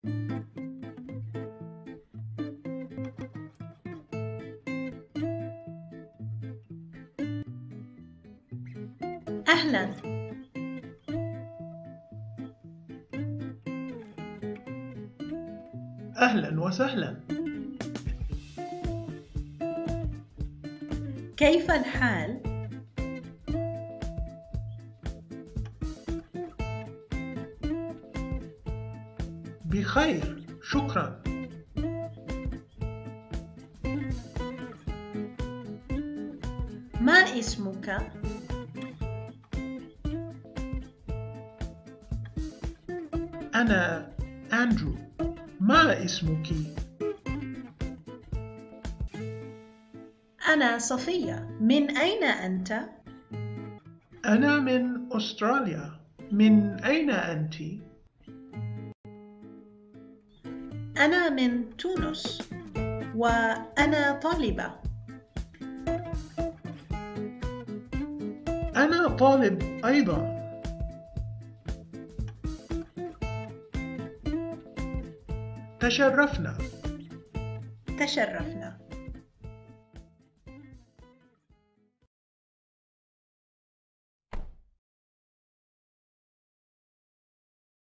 أهلا. أهلا وسهلا. كيف الحال؟ بخير، شكرا. ما اسمك؟ أنا أندرو. ما اسمك؟ أنا صفية. من أين أنت؟ أنا من أستراليا. من أين أنت؟ أنا من تونس وأنا طالبة. أنا طالب أيضا. تشرفنا.